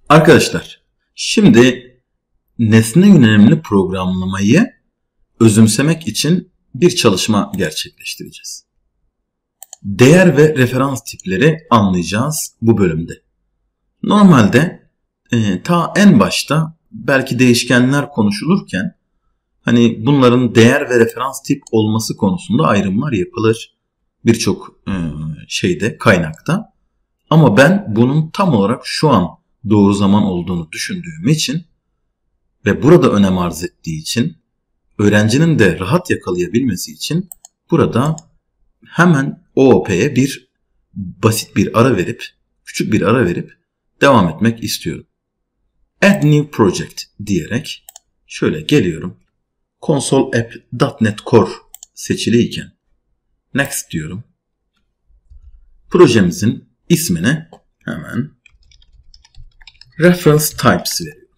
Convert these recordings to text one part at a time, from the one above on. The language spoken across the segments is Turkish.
Arkadaşlar, şimdi nesne yönelimli programlamayı özümsemek için bir çalışma gerçekleştireceğiz. Değer ve referans tipleri anlayacağız bu bölümde. Normalde ta en başta belki değişkenler konuşulurken hani bunların değer ve referans tip olması konusunda ayrımlar yapılır birçok kaynakta. Ama ben bunun tam olarak şu an doğru zaman olduğunu düşündüğüm için ve burada önem arz ettiği için öğrencinin de rahat yakalayabilmesi için burada hemen OOP'ye basit bir ara verip, küçük bir ara verip devam etmek istiyorum. Add New Project diyerek şöyle geliyorum. Console App.NET Core seçiliyken Next diyorum. Projemizin ismine hemen Reference Types veriyorum.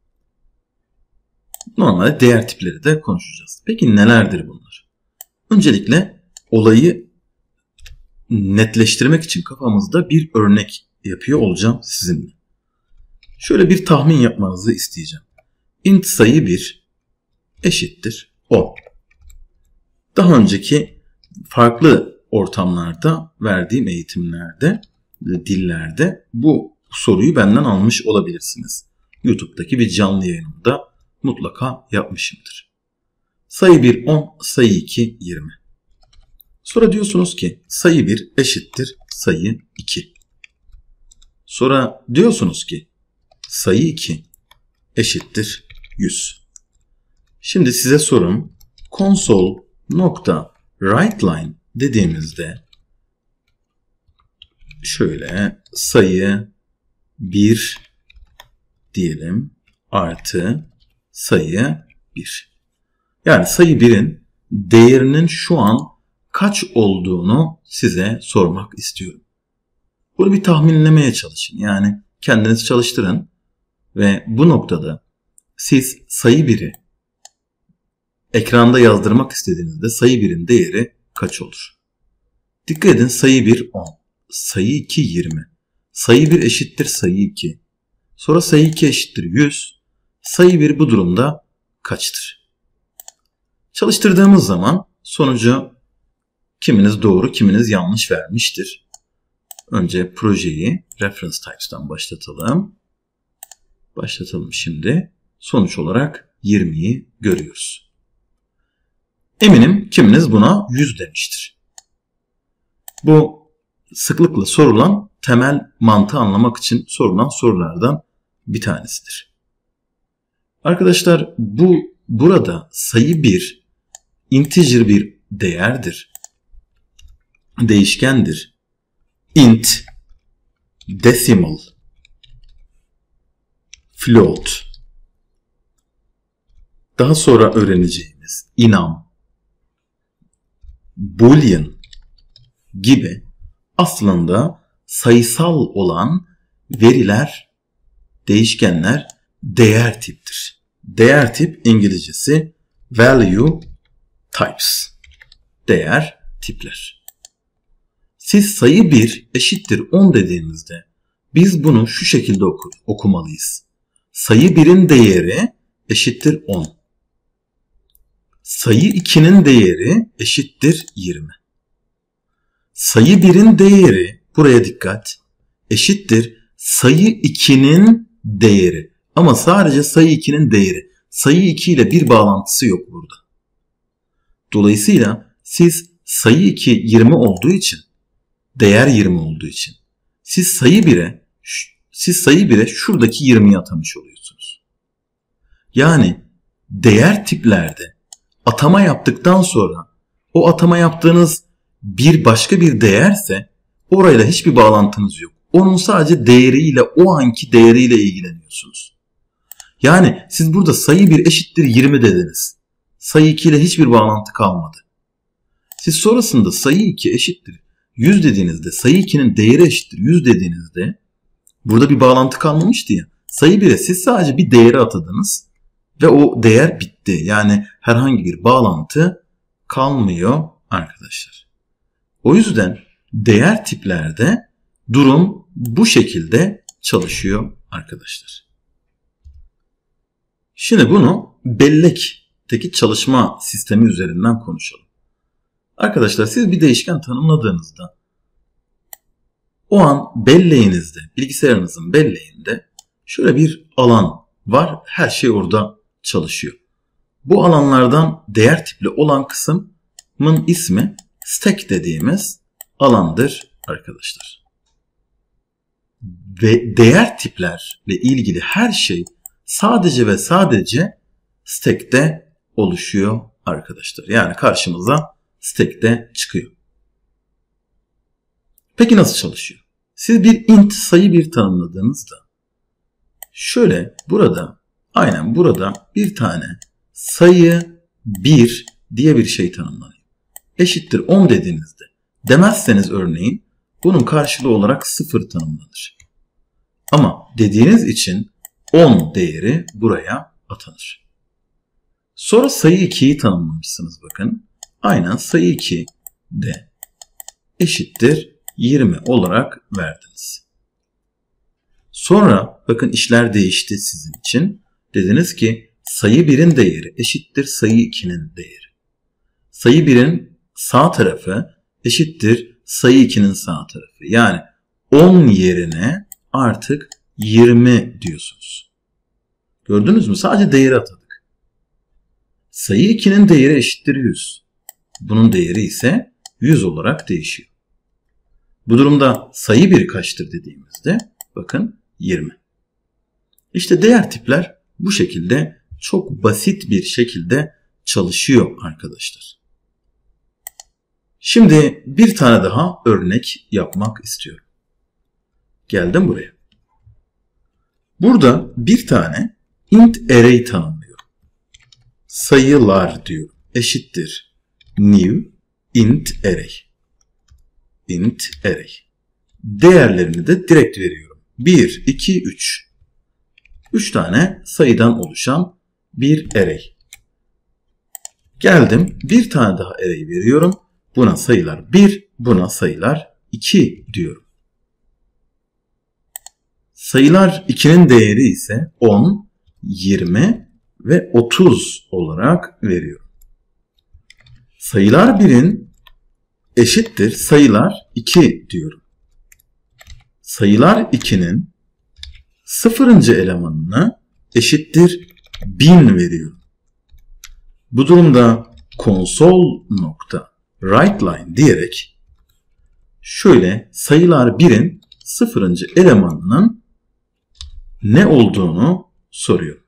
Normalde değer tipleri de konuşacağız. Peki nelerdir bunlar? Öncelikle olayı netleştirmek için kafamızda bir örnek yapıyor olacağım sizinle. Şöyle bir tahmin yapmanızı isteyeceğim. Int sayı 1 eşittir 10. Daha önceki farklı ortamlarda verdiğim eğitimlerde, dillerde bu soruyu benden almış olabilirsiniz. YouTube'daki bir canlı yayınımda mutlaka yapmışımdır. Sayı 1 10, sayı 2 20. Sonra diyorsunuz ki sayı 1 eşittir sayı 2. Sonra diyorsunuz ki sayı 2 eşittir 100. Şimdi size sorum, console.writeLine dediğimizde şöyle sayı 1 diyelim artı sayı 1. Yani sayı 1'in değerinin şu an kaç olduğunu size sormak istiyorum. Bunu bir tahminlemeye çalışın. Yani kendiniz çalıştırın ve bu noktada siz sayı 1'i ekranda yazdırmak istediğinizde sayı 1'in değeri kaç olur? Dikkat edin, sayı 1 10, sayı 2 20, sayı 1 eşittir sayı 2, sonra sayı 2 eşittir 100, sayı 1 bu durumda kaçtır? Çalıştırdığımız zaman sonucu kiminiz doğru, kiminiz yanlış vermiştir. Önce projeyi Reference Types'tan başlatalım. Başlatalım şimdi. Sonuç olarak 20'yi görüyoruz. Eminim kiminiz buna 100 demiştir. Bu sıklıkla sorulan temel mantığı anlamak için sorulan sorulardan bir tanesidir. Arkadaşlar burada sayı 1 integer bir değerdir. Değişkendir. Int, decimal, float, daha sonra öğreneceğimiz enum, boolean gibi aslında sayısal olan veriler, değişkenler değer tiptir. Değer tip İngilizcesi value types. Değer tipler. Siz sayı 1 eşittir 10 dediğinizde biz bunu şu şekilde okumalıyız. Sayı 1'in değeri eşittir 10. Sayı 2'nin değeri eşittir 20. Sayı 1'in değeri, buraya dikkat, eşittir sayı 2'nin değeri. Ama sadece sayı 2'nin değeri. Sayı 2 ile bir bağlantısı yok burada. Dolayısıyla siz sayı 2 20 olduğu için, değer 20 olduğu için siz sayı 1'e şuradaki 20'yi atamış oluyorsunuz. Yani değer tiplerde atama yaptıktan sonra o atama yaptığınız başka bir değerse orayla hiçbir bağlantınız yok. Onun sadece değeriyle, o anki değeriyle ilgileniyorsunuz. Yani siz burada sayı 1 eşittir 20 dediniz. Sayı 2 ile hiçbir bağlantı kalmadı. Siz sonrasında sayı 2 eşittir 100 dediğinizde, sayı 2'nin değeri eşittir 100 dediğinizde burada bir bağlantı kalmamıştı ya. Sayı 1'e siz sadece bir değeri atadınız ve o değer bitti. Yani herhangi bir bağlantı kalmıyor arkadaşlar. O yüzden değer tiplerde durum bu şekilde çalışıyor arkadaşlar. Şimdi bunu bellekteki çalışma sistemi üzerinden konuşalım. Arkadaşlar siz bir değişken tanımladığınızda o an belleğinizde, bilgisayarınızın belleğinde şöyle bir alan var. Her şey orada çalışıyor. Bu alanlardan değer tipli olan kısmın ismi stack dediğimiz alandır arkadaşlar. Ve değer tiplerle ilgili her şey sadece ve sadece stack'te oluşuyor arkadaşlar. Yani karşımıza stack'te çıkıyor. Peki nasıl çalışıyor? Siz bir int sayı bir tanımladığınızda şöyle burada, aynen burada bir tane sayı 1 diye bir şey tanımlanıyor. Eşittir 10 dediğinizde demezseniz örneğin bunun karşılığı olarak 0 tanımlanır. Ama dediğiniz için 10 değeri buraya atanır. Sonra sayı 2'yi tanımlamışsınız bakın. Aynen sayı 2 de eşittir 20 olarak verdiniz. Sonra bakın işler değişti sizin için. Dediniz ki sayı 1'in değeri eşittir sayı 2'nin değeri. Sayı 1'in sağ tarafı eşittir sayı 2'nin sağ tarafı. Yani 10 yerine artık 20 diyorsunuz. Gördünüz mü? Sadece değeri atadık. Sayı 2'nin değeri eşittir 100. Bunun değeri ise 100 olarak değişiyor. Bu durumda sayı 1 kaçtır dediğimizde bakın 20. İşte değer tipler bu şekilde çok basit bir şekilde çalışıyor arkadaşlar. Şimdi bir tane daha örnek yapmak istiyorum. Geldim buraya. Burada bir tane int array tanımlıyorum. Sayılar diyorum. Eşittir new int array. Int array. Değerlerini de direkt veriyorum. 1, 2, 3. 3 tane sayıdan oluşan bir array. Geldim bir tane daha array veriyorum. Buna sayılar 1, buna sayılar 2 diyorum. Sayılar 2'nin değeri ise 10, 20 ve 30 olarak veriyorum. Sayılar 1'in eşittir sayılar 2 diyorum. Sayılar 2'nin 0. elemanını eşittir 1000 veriyorum. Bu durumda console.writeLine diyerek şöyle sayılar 1'in 0. elemanının ne olduğunu soruyorum.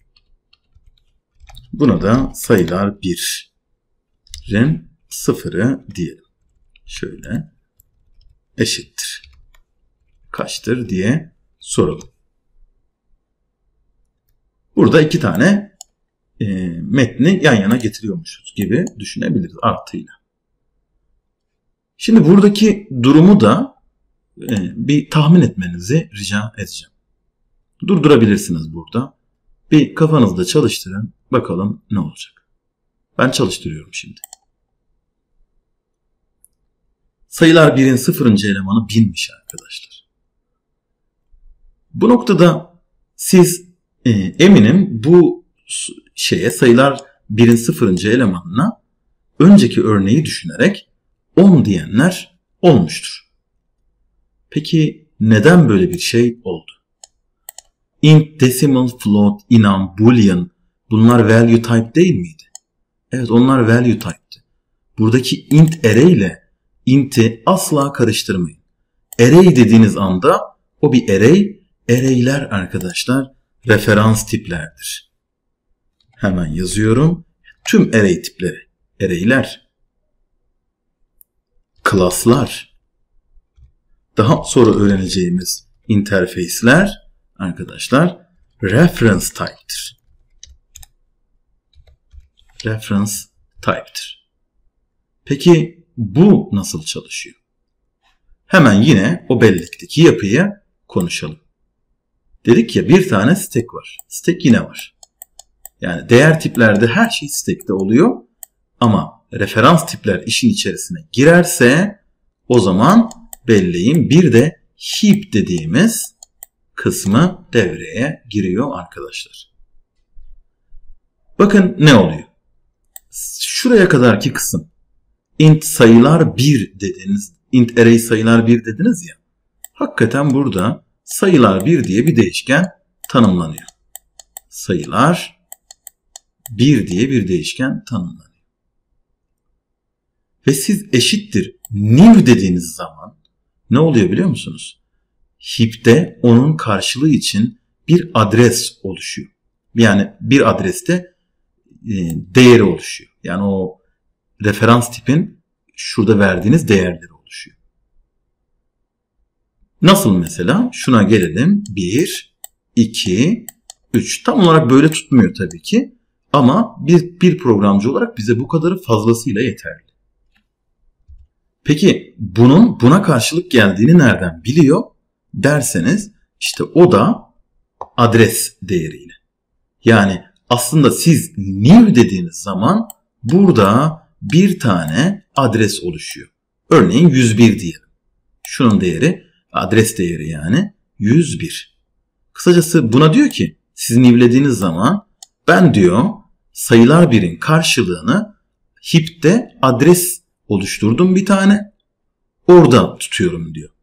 Buna da sayılar 1'in 0'ı diyelim. Şöyle eşittir. Kaçtır diye soralım. Burada iki tane metni yan yana getiriyormuşuz gibi düşünebiliriz artıyla. Şimdi buradaki durumu da bir tahmin etmenizi rica edeceğim. Durdurabilirsiniz burada. Bir kafanızda çalıştırın. Bakalım ne olacak. Ben çalıştırıyorum şimdi. Sayılar 1'in 0. elemanı 1000'miş arkadaşlar. Bu noktada siz eminim bu sayılar 1'in 0. elemanına önceki örneği düşünerek 10 diyenler olmuştur. Peki neden böyle bir şey oldu? Int, decimal, float, enum, boolean bunlar value type değil miydi? Evet, onlar value type'ti. Buradaki int array ile int'i asla karıştırmayın. Array dediğiniz anda o bir array. Array'ler arkadaşlar referans tiplerdir. Hemen yazıyorum. Tüm array tipleri. Array'ler. Class'lar. Daha sonra öğreneceğimiz interface'ler arkadaşlar reference type'tir. Reference type'tir. Peki bu nasıl çalışıyor? Hemen yine o bellekteki yapıyı konuşalım. Dedik ya bir tane stack var. Stack yine var. Yani değer tiplerde her şey stack'te oluyor. Ama referans tipler işin içerisine girerse o zaman belleğin bir de heap dediğimiz kısmı devreye giriyor arkadaşlar. Bakın ne oluyor? Şuraya kadarki kısım int sayılar 1 dediniz. Int array sayılar 1 dediniz ya. Hakikaten burada sayılar 1 diye bir değişken tanımlanıyor. Sayılar 1 diye bir değişken tanımlanıyor. Ve siz eşittir new dediğiniz zaman ne oluyor biliyor musunuz? Heap'te onun karşılığı için bir adres oluşuyor. Yani bir adreste değeri oluşuyor. Yani o referans tipin şurada verdiğiniz değerleri oluşuyor. Nasıl mesela? Şuna gelelim. 1, 2, 3. Tam olarak böyle tutmuyor tabii ki. Ama bir programcı olarak bize bu kadarı fazlasıyla yeterli. Peki buna karşılık geldiğini nereden biliyor derseniz işte o da adres değeriyle. Yani aslında siz new dediğiniz zaman burada bir tane adres oluşuyor. Örneğin 101 diyelim. Şunun değeri adres değeri yani 101. Kısacası buna diyor ki siz new'lediğiniz zaman ben diyor sayılar 1'in karşılığını heap'te adres oluşturdum bir tane. Orada tutuyorum diyor.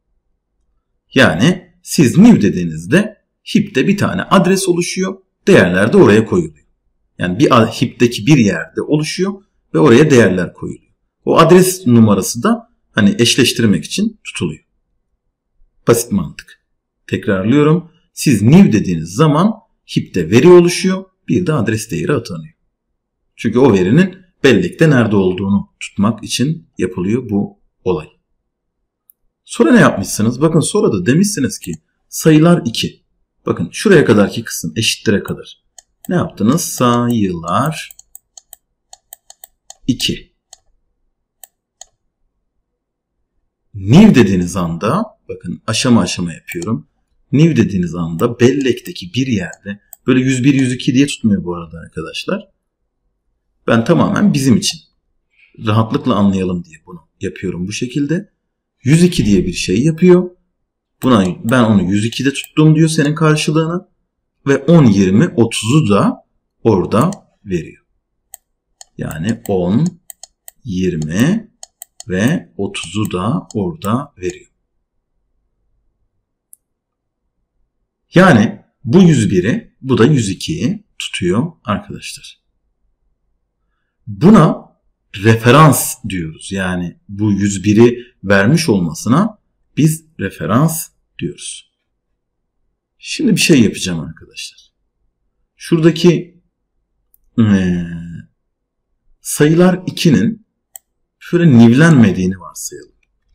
Yani siz new dediğinizde heap'te bir tane adres oluşuyor. Değerler de oraya koyuluyor. Yani bir heap'teki bir yerde oluşuyor ve oraya değerler koyuluyor. O adres numarası da hani eşleştirmek için tutuluyor. Basit mantık. Tekrarlıyorum. Siz new dediğiniz zaman heap'te veri oluşuyor. Bir de adres değeri atanıyor. Çünkü o verinin bellekte nerede olduğunu tutmak için yapılıyor bu olay. Sonra ne yapmışsınız? Bakın sonra da demişsiniz ki sayılar 2. Bakın şuraya kadarki kısım eşittir'e kadar. Ne yaptınız? Sayılar 2. New dediğiniz anda bakın aşama aşama yapıyorum. New dediğiniz anda bellekteki bir yerde böyle 101 102 diye tutmuyor bu arada arkadaşlar. Ben tamamen bizim için rahatlıkla anlayalım diye bunu yapıyorum bu şekilde. 102 diye bir şey yapıyor. Ben onu 102'de tuttum diyor senin karşılığını. Ve 10, 20, 30'u da orada veriyor. Yani 10, 20 ve 30'u da orada veriyor. Yani bu 101'i bu da 102'yi tutuyor arkadaşlar. Buna referans diyoruz. Yani bu 101'i vermiş olmasına biz referans diyoruz. Şimdi bir şey yapacağım arkadaşlar. Şuradaki sayılar 2'nin şöyle nivlenmediğini varsayalım.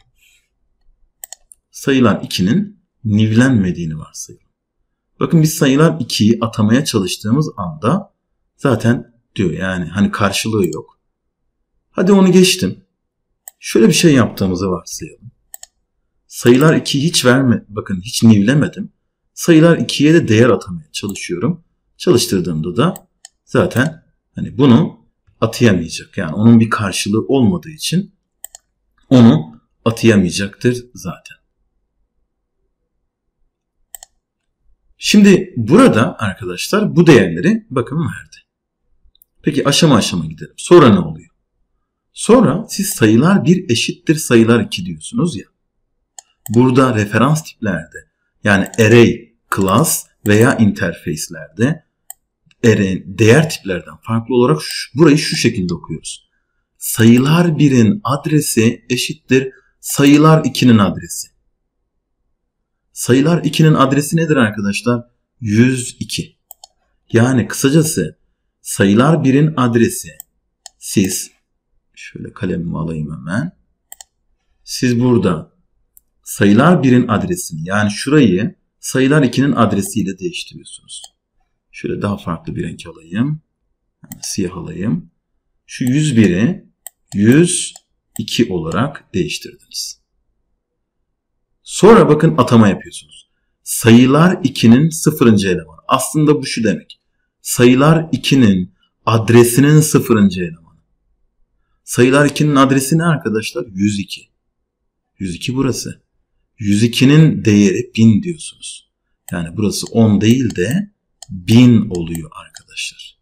Sayılar 2'nin nivlenmediğini varsayalım. Bakın biz sayılar 2'yi atamaya çalıştığımız anda zaten diyor yani hani karşılığı yok. Hadi onu geçtim. Şöyle bir şey yaptığımızı varsayalım. Sayılar 2'yi hiç bakın hiç nivlemedim. Sayılar 2'ye de değer atamaya çalışıyorum. Çalıştırdığımda da zaten hani bunu atayamayacak. Yani onun bir karşılığı olmadığı için onu atayamayacaktır zaten. Şimdi burada arkadaşlar bu değerleri bakın verdi. Peki aşama aşama gidelim. Sonra ne oluyor? Sonra siz sayılar 1 eşittir sayılar 2 diyorsunuz ya. Burada referans tiplerde yani array, class veya interface'lerde değer tiplerden farklı olarak burayı şu şekilde okuyoruz. Sayılar 1'in adresi eşittir sayılar 2'nin adresi. Sayılar 2'nin adresi nedir arkadaşlar? 102. Yani kısacası sayılar 1'in adresi siz şöyle kalemimi alayım hemen. Siz burada sayılar 1'in adresini yani şurayı sayılar 2'nin adresiyle değiştiriyorsunuz. Şöyle daha farklı bir renk alayım. Siyah alayım. Şu 101'i 102 olarak değiştirdiniz. Sonra bakın atama yapıyorsunuz. Sayılar 2'nin 0. elemanı. Aslında bu şu demek. Sayılar 2'nin adresinin 0. elemanı. Sayılar 2'nin adresi ne arkadaşlar? 102. 102 burası. 102'nin değeri 1000 diyorsunuz. Yani burası 10 değil de 1000 oluyor arkadaşlar.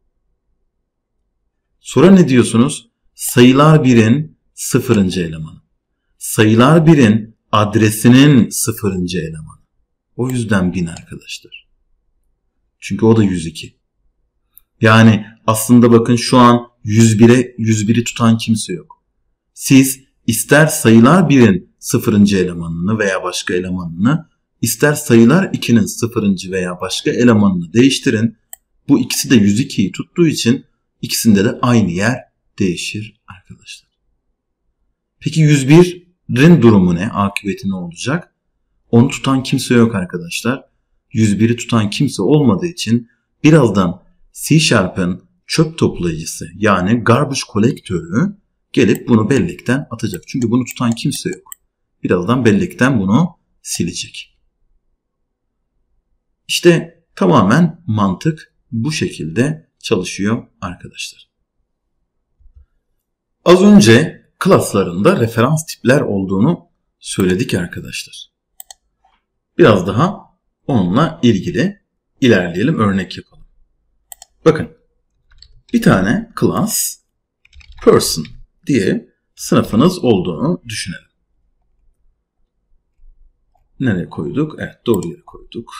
Sonra ne diyorsunuz? Sayılar 1'in 0. elemanı. Sayılar 1'in adresinin 0. elemanı. O yüzden 1000 arkadaşlar. Çünkü o da 102. Yani aslında bakın şu an 101'i tutan kimse yok. Siz ister sayılar 1'in 0. elemanını veya başka elemanını, ister sayılar 2'nin 0. veya başka elemanını değiştirin. Bu ikisi de 102'yi tuttuğu için ikisinde de aynı yer değişir arkadaşlar. Peki 101'in durumu ne? Akıbeti ne olacak? Onu tutan kimse yok arkadaşlar. 101'i tutan kimse olmadığı için birazdan C# çöp toplayıcısı yani garbage kolektörü gelip bunu bellekten atacak. Çünkü bunu tutan kimse yok. Birazdan bellekten bunu silecek. İşte tamamen mantık bu şekilde çalışıyor arkadaşlar. Az önce klaslarında referans tipler olduğunu söyledik arkadaşlar. Biraz daha onunla ilgili ilerleyelim, örnek yapalım. Bakın, bir tane class person diye sınıfınız olduğunu düşünelim. Nereye koyduk? Evet, doğru yere koyduk.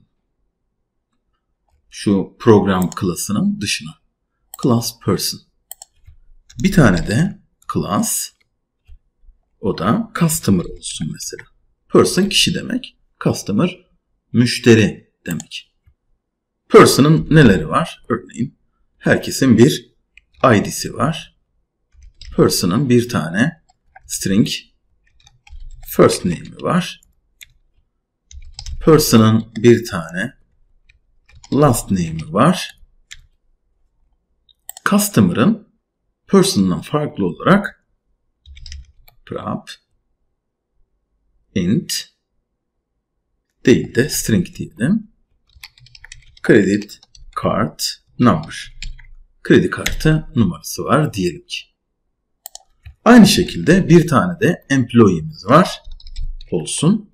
Şu program class'ının dışına. Class person. Bir tane de class, o da customer olsun mesela. Person kişi demek. Customer müşteri demek. Person'ın neleri var? Örneğin herkesin bir ID'si var. Person'ın bir tane string first name'i var. Person'ın bir tane last name'i var. Customer'ın person'dan farklı olarak prop int değil de string diyelim. Credit card number. Kredi kartı numarası var diyelim ki. Aynı şekilde bir tane de employee'miz var. Olsun.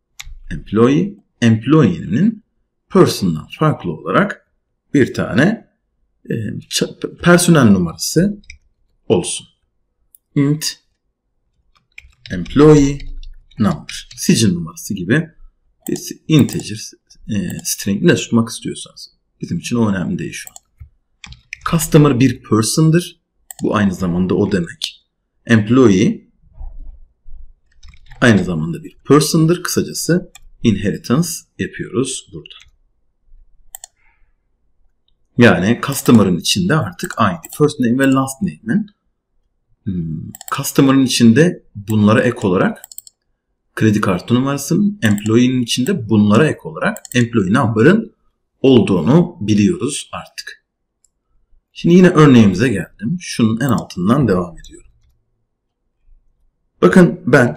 Employee'nin person'dan farklı olarak bir tane personel numarası olsun. Int employee number. Sicil numarası gibi bir integer string ne tutmak istiyorsanız. Bizim için o önemli değil şu an. Customer bir person'dır. Bu aynı zamanda o demek. Employee aynı zamanda bir person'dır. Kısacası inheritance yapıyoruz burada. Yani customer'ın içinde artık aynı. First name ve last name'in customer'ın içinde bunlara ek olarak kredi kartı numarasının, employee'nin içinde bunlara ek olarak employee number'ın olduğunu biliyoruz artık. Şimdi yine örneğimize geldim. Şunun en altından devam ediyorum. Bakın ben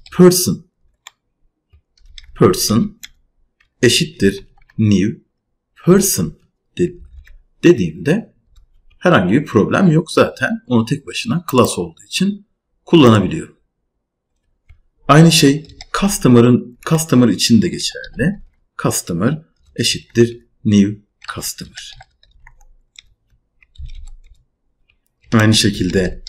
person eşittir new person dediğimde herhangi bir problem yok zaten. Onu tek başına class olduğu için kullanabiliyorum. Aynı şey customer için de geçerli. Customer eşittir new customer. Aynı şekilde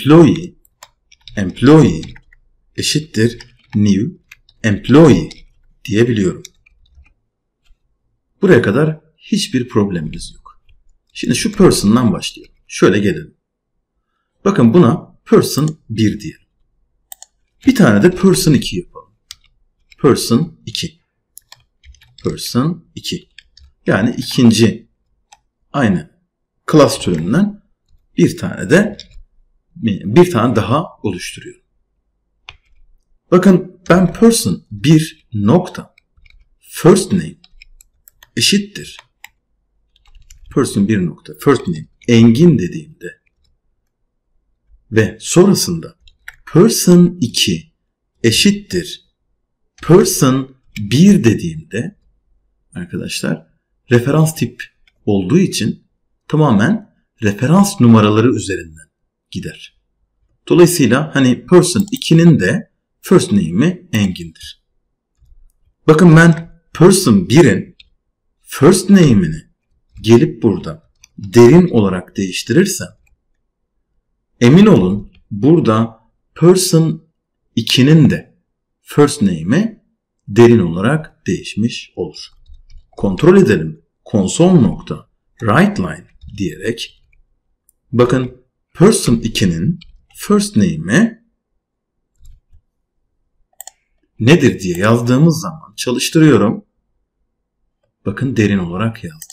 employee eşittir new employee diyebiliyorum. Buraya kadar hiçbir problemimiz yok. Şimdi şu person'dan başlayalım. Şöyle gelelim. Bakın buna person 1 diyelim. Bir tane de person 2 yapalım. Person 2. Person 2. Yani ikinci aynı class türünden bir tane daha oluşturuyorum. Bakın ben person 1 nokta first name eşittir. Person 1 nokta first name Engin dediğimde ve sonrasında person 2 eşittir person 1 dediğimde arkadaşlar referans tip olduğu için tamamen referans numaraları üzerinden gider. Dolayısıyla hani person 2'nin de first name'i Engin'dir. Bakın ben person 1'in first name'ini gelip burada derin olarak değiştirirsem, emin olun burada person 2'nin de first name'i derin olarak değişmiş olur. Kontrol edelim. Console.writeLine diyerek bakın person 2'nin first name'i nedir diye yazdığımız zaman çalıştırıyorum. Bakın derin olarak yazdı.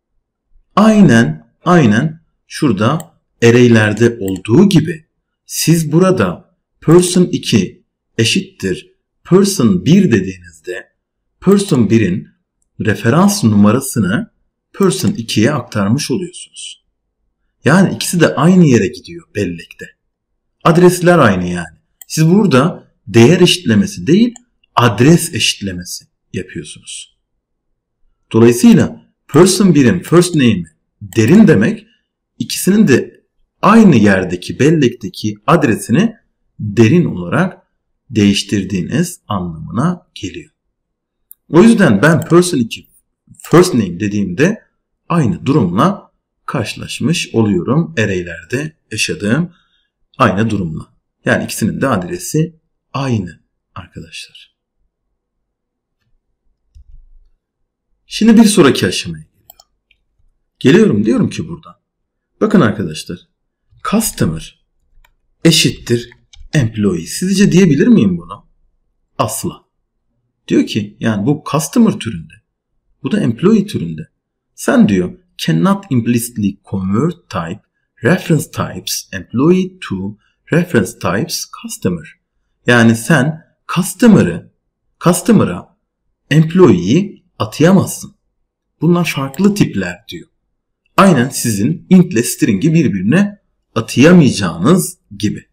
Aynen şurada array'lerde olduğu gibi siz burada person 2 eşittir person 1 dediğinizde person 1'in referans numarasını person 2'ye aktarmış oluyorsunuz. Yani ikisi de aynı yere gidiyor bellekte. Adresler aynı yani. Siz burada değer eşitlemesi değil, adres eşitlemesi yapıyorsunuz. Dolayısıyla person 1'in first name'i derin demek, ikisinin de aynı yerdeki bellekteki adresini derin olarak değiştirdiğiniz anlamına geliyor. O yüzden ben person 2 first name dediğimde aynı durumla karşılaşmış oluyorum. Array'lerde yaşadığım aynı durumla. Yani ikisinin de adresi aynı arkadaşlar. Şimdi bir sonraki aşamaya geliyorum. Diyorum ki burada. Bakın arkadaşlar. Customer eşittir employee. Sizce diyebilir miyim bunu? Asla. Diyor ki yani bu customer türünde. Bu da employee türünde. Sen diyor cannot implicitly convert type reference types employee to reference types customer. Yani sen customer'a employee'yi atayamazsın. Bunlar farklı tipler diyor. Aynen sizin int ile string'i birbirine atayamayacağınız gibi.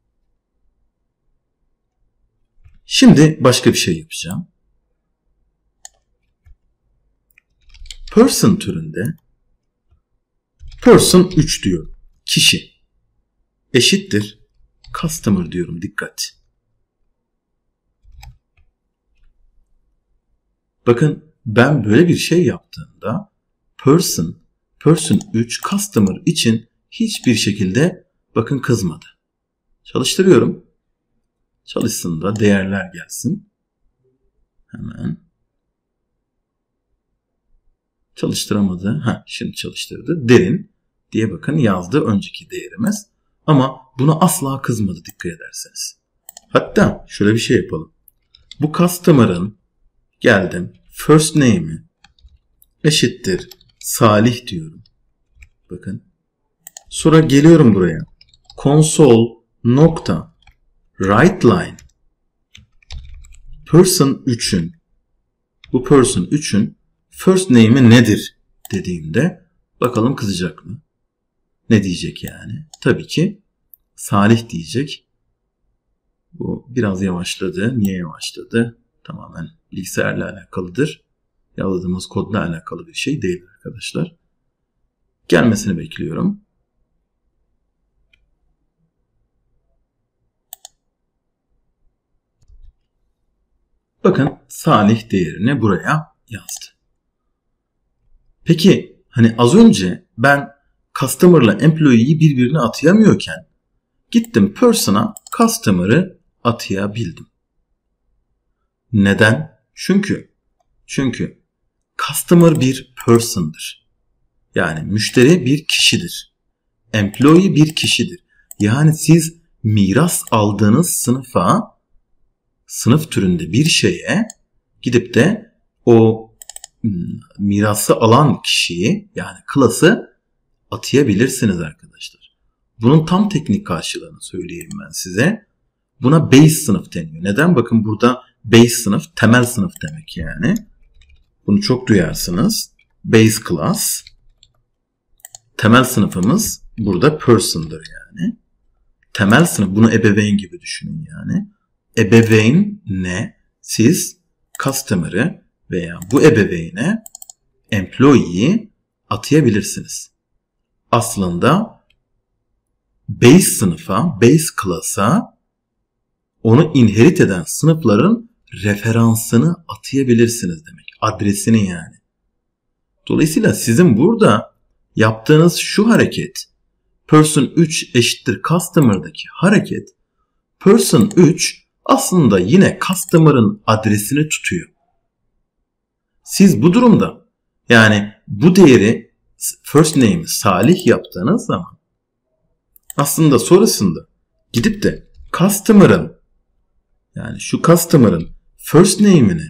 Şimdi başka bir şey yapacağım. Person türünde person 3 diyorum. Kişi eşittir customer diyorum. Dikkat. Bakın ben böyle bir şey yaptığımda person 3 customer için hiçbir şekilde bakın kızmadı. Çalıştırıyorum. Çalışsın da değerler gelsin. Hemen. Çalıştıramadı. Şimdi çalıştırdı. Derin diye bakın yazdı önceki değerimiz. Ama buna asla kızmadı dikkat ederseniz. Hatta şöyle bir şey yapalım. Bu customer'ın geldim first name'i eşittir Salih diyorum. Bakın. Sonra geliyorum buraya. Console.writeLine person 3'ün bu person 3'ün first name'i nedir dediğimde bakalım kızacak mı? Ne diyecek yani? Tabii ki Salih diyecek. Bu biraz yavaşladı. Niye yavaşladı? Tamamen bilgisayarla alakalıdır. Yazdığımız kodla alakalı bir şey değil arkadaşlar. Gelmesini bekliyorum. Bakın Salih değerini buraya yazdı. Peki hani az önce ben customer'la employee'yi birbirine atayamıyorken gittim person'a customer'ı atayabildim. Neden? Çünkü customer bir person'dır. Yani müşteri bir kişidir. Employee bir kişidir. Yani siz miras aldığınız sınıf türünde bir şeye gidip de o mirası alan kişiyi yani class'ı atayabilirsiniz arkadaşlar. Bunun tam teknik karşılığını söyleyeyim ben size. Buna base sınıf deniyor. Neden? Bakın burada base sınıf temel sınıf demek yani. Bunu çok duyarsınız. Base class. Temel sınıfımız burada person'dır yani. Temel sınıf bunu ebeveyn gibi düşünün yani. Ebeveyn ne? Siz customer'ı veya bu ebeveyne employee'yi atayabilirsiniz. Aslında base sınıfa, base class'a onu inherit eden sınıfların referansını atayabilirsiniz demek. adresini yani. Dolayısıyla sizin burada yaptığınız şu hareket, person 3 eşittir customer'daki hareket, person 3 aslında yine customer'ın adresini tutuyor. Siz bu durumda yani bu değeri first name'i Salih yaptığınız zaman aslında sonrasında gidip de customer'ın yani şu customer'ın first name'ini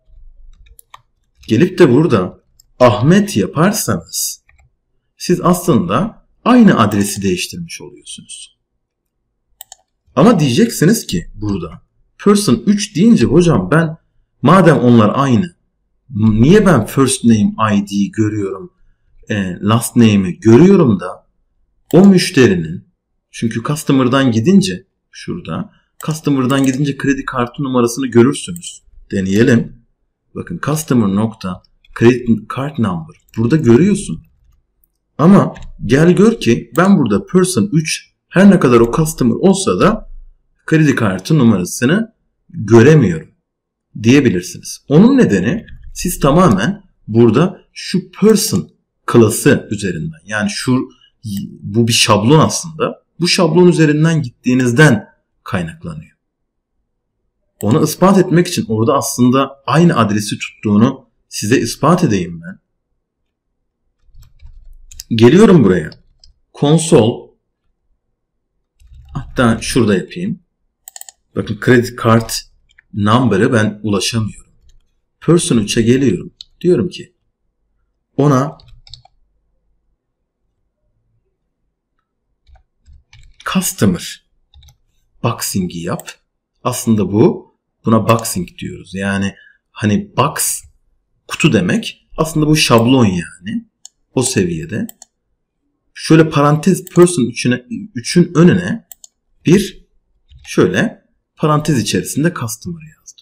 gelip de burada Ahmet yaparsanız siz aslında aynı adresi değiştirmiş oluyorsunuz. Ama diyeceksiniz ki burada person 3 deyince hocam ben madem onlar aynı niye ben first name ID görüyorum, last name'i görüyorum da o müşterinin çünkü customer'dan gidince şurada customer'dan gidince kredi kartı numarasını görürsünüz. Deneyelim. Bakın customer nokta credit card number burada görüyorsun. Ama gel gör ki ben burada person 3 her ne kadar o customer olsa da kredi kartı numarasını göremiyorum diyebilirsiniz. Onun nedeni siz tamamen burada şu person klası üzerinden yani bu bir şablon aslında. Bu şablon üzerinden gittiğinizden kaynaklanıyor. Onu ispat etmek için orada aslında aynı adresi tuttuğunu size ispat edeyim ben. Geliyorum buraya. Console hatta şurada yapayım. Bakın kredi kart number'ı ben ulaşamıyorum. Person 3'e geliyorum. Diyorum ki ona customer boxing'i yap. Aslında buna boxing diyoruz. Yani hani box kutu demek. Aslında bu şablon yani. O seviyede. Şöyle parantez person 3'ün önüne bir şöyle parantez içerisinde customer yazdım.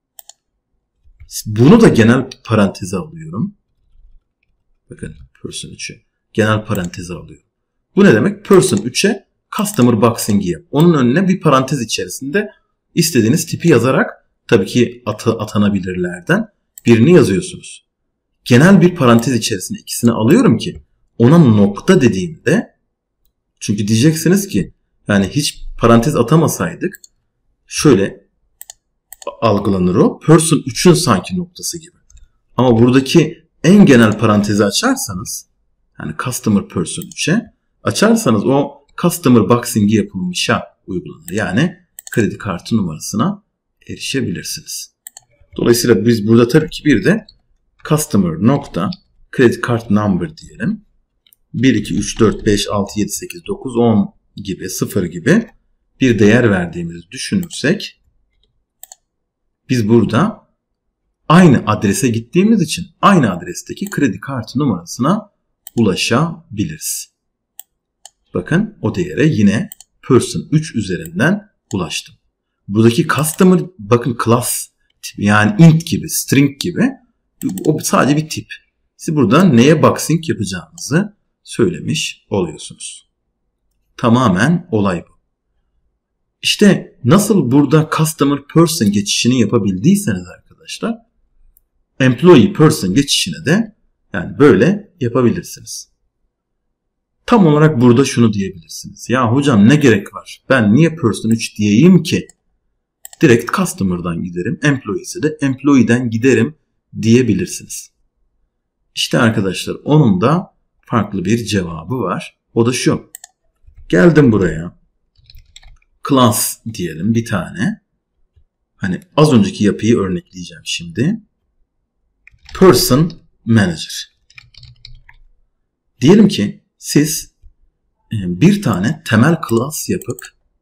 Bunu da genel paranteze alıyorum. Bakın person 3'ü genel paranteze alıyorum. Bu ne demek? Person 3'e customer boxing'i yap. Onun önüne bir parantez içerisinde istediğiniz tipi yazarak tabii ki atanabilirlerden birini yazıyorsunuz. Genel bir parantez içerisinde ikisini alıyorum ki ona nokta dediğimde çünkü diyeceksiniz ki yani hiç parantez atamasaydık şöyle algılanır o. Person 3'ün sanki noktası gibi. Ama buradaki en genel parantezi açarsanız yani customer person 3'e açarsanız o customer boxing'i yapılmışa uygulanır. Yani kredi kartı numarasına erişebilirsiniz. Dolayısıyla biz burada tabii ki bir de customer nokta credit card number diyelim. 1, 2, 3, 4, 5, 6, 7, 8, 9, 10 gibi 0 gibi bir değer verdiğimizi düşünürsek biz burada aynı adrese gittiğimiz için aynı adresteki kredi kartı numarasına ulaşabiliriz. Bakın o değere yine person 3 üzerinden ulaştım. Buradaki customer bakın class tipi yani int gibi string gibi o sadece bir tip. Siz burada neye boxing yapacağınızı söylemiş oluyorsunuz. Tamamen olay bu. İşte nasıl burada customer person geçişini yapabildiyseniz arkadaşlar employee person geçişine de yani böyle yapabilirsiniz. Tam olarak burada şunu diyebilirsiniz. Ya hocam ne gerek var? Ben niye person 3 diyeyim ki? Direkt customer'dan giderim. Employee ise de employee'den giderim diyebilirsiniz. İşte arkadaşlar onun da farklı bir cevabı var. O da şu. Geldim buraya. Class diyelim bir tane. Hani az önceki yapıyı örnekleyeceğim şimdi. Person manager. Diyelim ki siz bir tane temel class yapıp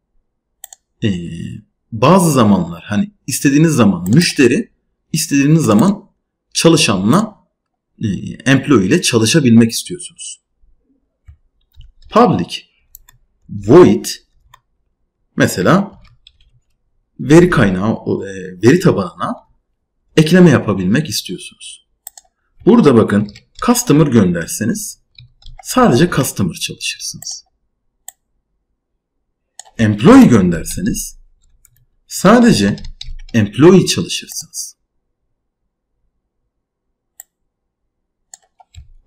bazı zamanlar hani istediğiniz zaman müşteri, istediğiniz zaman çalışanla employee ile çalışabilmek istiyorsunuz. Public void mesela veri kaynağı, veri tabanına ekleme yapabilmek istiyorsunuz. Burada bakın customer gönderseniz sadece customer çalışırsınız. Employee gönderseniz sadece employee çalışırsınız.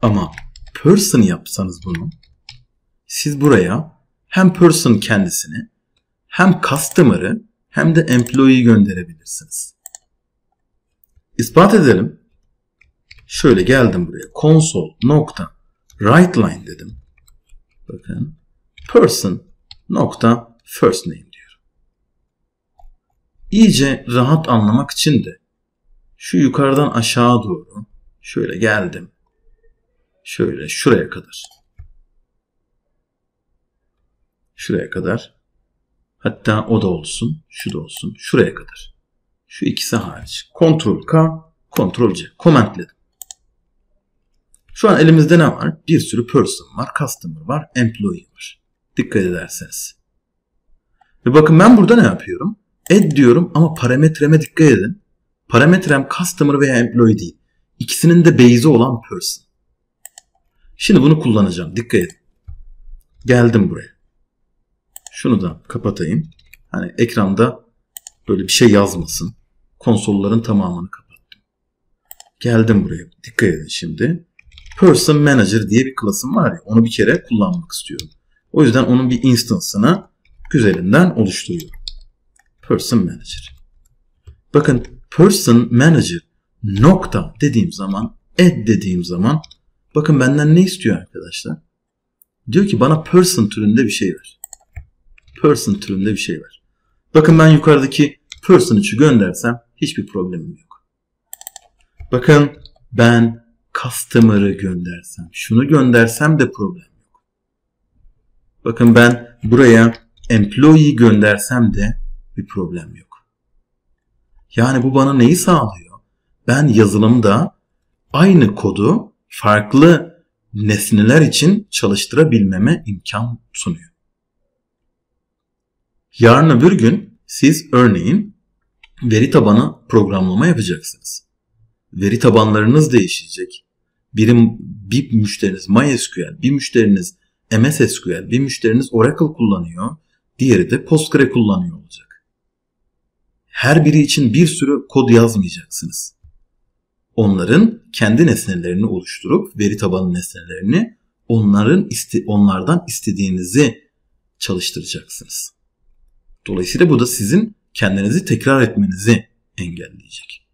Ama person yapsanız bunu, siz buraya hem person kendisini, hem customer'ı, hem de employee'yi gönderebilirsiniz. İspat edelim. Şöyle geldim buraya. Console nokta writeLine dedim. Bakın. Person nokta first name diyor. İyice rahat anlamak için de şu yukarıdan aşağı doğru şöyle geldim. Şöyle şuraya kadar. Şuraya kadar. Hatta o da olsun. Şu da olsun. Şuraya kadar. Şu ikisi hariç. Ctrl K, Ctrl C. Commentledim. Şu an elimizde ne var? Bir sürü person var, customer var, employee var. Dikkat ederseniz. Ve bakın ben burada ne yapıyorum? Add diyorum ama parametreme dikkat edin. Parametrem customer veya employee değil. İkisinin de base'i olan person. Şimdi bunu kullanacağım. Dikkat edin. Geldim buraya. Şunu da kapatayım. Hani ekranda böyle bir şey yazmasın. Konsolların tamamını kapattım. Geldim buraya. Dikkat edin şimdi. Person Manager diye bir klasım var ya, onu bir kere kullanmak istiyorum. O yüzden onun bir instance'ını güzelinden oluşturuyorum. Person Manager. Bakın Person Manager nokta dediğim zaman, add dediğim zaman bakın benden ne istiyor arkadaşlar? Diyor ki bana person türünde bir şey ver. Person türünde bir şey ver. Bakın ben yukarıdaki person 3'ü göndersem hiçbir problemim yok. Bakın ben customer'ı göndersem, şunu göndersem de problem yok. Bakın ben buraya employee göndersem de bir problem yok. Yani bu bana neyi sağlıyor? Ben yazılımda aynı kodu farklı nesneler için çalıştırabilmeme imkan sunuyor. Yarın öbür gün siz örneğin veri tabanı programlama yapacaksınız. Veri tabanlarınız değişecek. Bir müşteriniz MySQL, bir müşteriniz MS SQL, bir müşteriniz Oracle kullanıyor, diğeri de Postgre kullanıyor olacak. Her biri için bir sürü kod yazmayacaksınız. Onların kendi nesnelerini oluşturup veri tabanı nesnelerini onlardan istediğinizi çalıştıracaksınız. Dolayısıyla bu da sizin kendinizi tekrar etmenizi engelleyecek.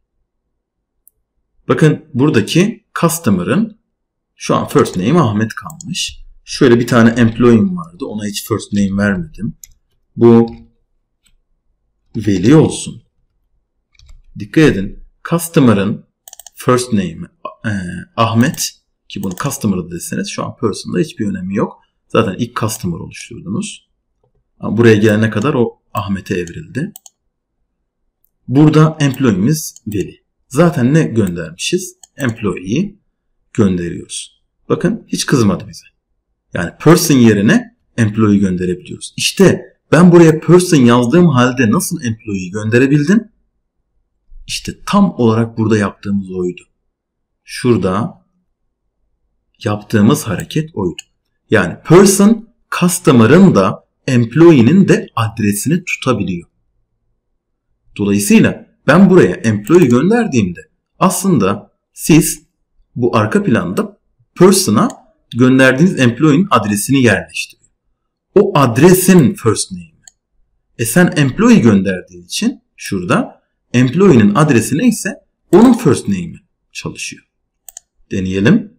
Bakın buradaki customer'ın şu an first name Ahmet kalmış. Şöyle bir tane employee'm vardı. Ona hiç first name vermedim. Bu Veli olsun. Dikkat edin. Customer'ın first name'i Ahmet, ki bunu customer'da deseniz şu an person'da hiçbir önemi yok. Zaten ilk customer oluşturdunuz. Ama buraya gelene kadar o Ahmet'e evrildi. Burada employee'miz Veli. Zaten ne göndermişiz? Employee'yi gönderiyoruz. Bakın hiç kızmadı bize. Yani person yerine employee gönderebiliyoruz. İşte ben buraya person yazdığım halde nasıl employee'yi gönderebildim? İşte tam olarak burada yaptığımız oydu. Şurada yaptığımız hareket oydu. Yani person customer'ın da employee'nin de adresini tutabiliyor. Dolayısıyla ben buraya employee gönderdiğimde aslında siz bu arka planda person'a gönderdiğiniz employee'nin adresini yerleştiriyor. O adresin first name'i. Sen employee gönderdiğin için şurada employee'nin adresi neyse onun first name'i çalışıyor. Deneyelim.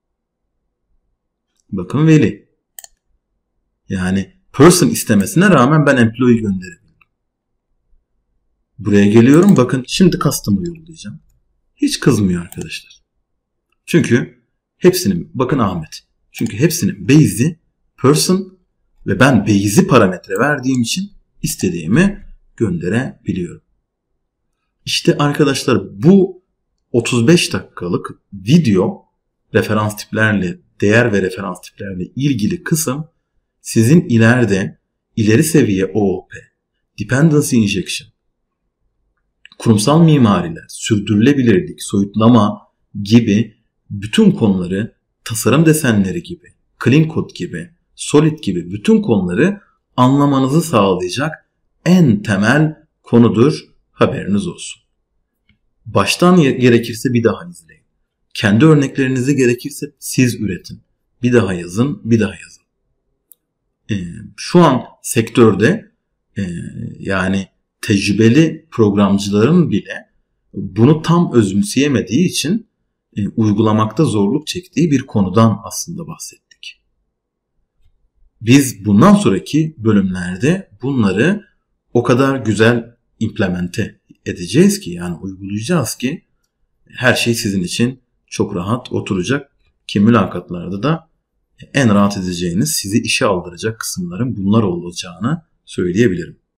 Bakın Veli. Yani person istemesine rağmen ben employee gönderebilirim. Buraya geliyorum. Bakın şimdi customer yollayacağım. Hiç kızmıyor arkadaşlar. Çünkü hepsinin, bakın Ahmet. Çünkü hepsinin base'i person ve ben base'i parametre verdiğim için istediğimi gönderebiliyorum. İşte arkadaşlar bu 35 dakikalık video referans tiplerle, değer ve referans tiplerle ilgili kısım sizin ileri seviye OOP, dependency injection, kurumsal mimariler, sürdürülebilirlik, soyutlama gibi bütün konuları, tasarım desenleri gibi, clean code gibi, solid gibi bütün konuları anlamanızı sağlayacak en temel konudur. Haberiniz olsun. Baştan gerekirse bir daha izleyin. Kendi örneklerinizi gerekirse siz üretin. Bir daha yazın, bir daha yazın. Şu an sektörde yani tecrübeli programcıların bile bunu tam özümseyemediği için uygulamakta zorluk çektiği bir konudan aslında bahsettik. Biz bundan sonraki bölümlerde bunları o kadar güzel implemente edeceğiz ki, yani uygulayacağız ki her şey sizin için çok rahat oturacak ki mülakatlarda da en rahat edeceğiniz, sizi işe aldıracak kısımların bunlar olacağını söyleyebilirim.